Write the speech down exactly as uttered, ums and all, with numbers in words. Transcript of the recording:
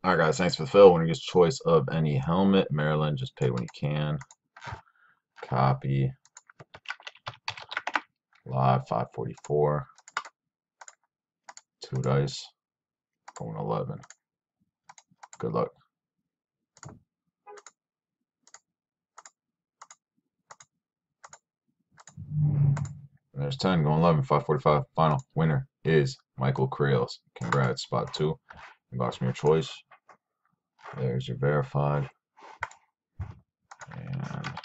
All right, guys, thanks for the fill. When you get choice of any helmet, Maryland, just pay when you can. Copy. Live five forty-four. Two dice. Going eleven. Good luck. There's ten, going eleven, five forty-five. Final winner is Michael Creels. Congrats, spot two. Inbox me your choice. There's your verified. And